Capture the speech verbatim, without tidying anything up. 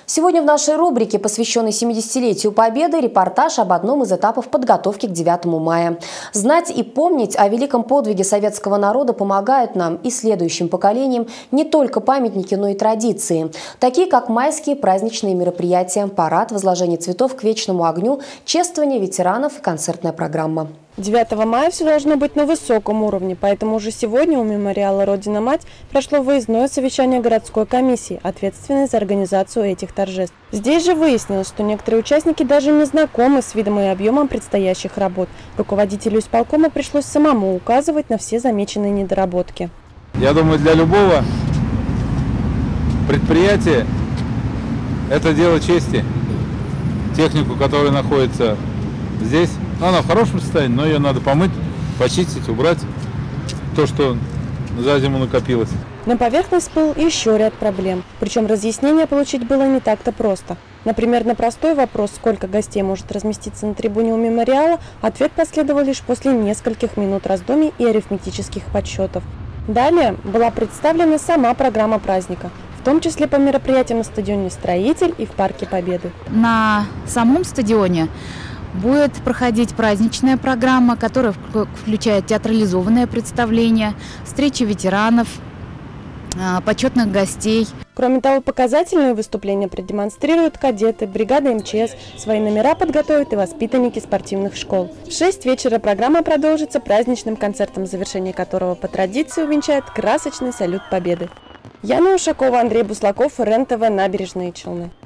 Сегодня в нашей рубрике, посвященной семидесятилетию Победы, репортаж об одном из этапов подготовки к девятому мая. Знать и помнить о великом подвиге советского народа помогают нам и следующим поколениям не только памятники, но и традиции, такие как майские праздничные мероприятия, парад, возложение цветов к вечному огню, чествование ветеранов и концертная программа. девятого мая все должно быть на высоком уровне, поэтому уже сегодня у мемориала «Родина-Мать» прошло выездное совещание городской комиссии, ответственной за организацию этих торжеств. Здесь же выяснилось, что некоторые участники даже не знакомы с видом и объемом предстоящих работ. Руководителю исполкома пришлось самому указывать на все замеченные недоработки. Я думаю, для любого предприятия это дело чести. Технику, которая находится здесь, она в хорошем состоянии, но ее надо помыть, почистить, убрать то, что за зиму накопилось. На поверхность всплыл еще ряд проблем. Причем разъяснение получить было не так-то просто. Например, на простой вопрос, сколько гостей может разместиться на трибуне у мемориала, ответ последовал лишь после нескольких минут раздумий и арифметических подсчетов. Далее была представлена сама программа праздника, в том числе по мероприятиям на стадионе «Строитель» и в Парке Победы. На самом стадионе будет проходить праздничная программа, которая включает театрализованное представление, встречи ветеранов, почетных гостей. Кроме того, показательные выступления продемонстрируют кадеты, бригада эм че эс, свои номера подготовят и воспитанники спортивных школ. В шесть вечера программа продолжится праздничным концертом, завершение которого по традиции увенчает красочный салют Победы. Яна Ушакова, Андрей Буслаков, РЕН-ТВ, Набережные Челны.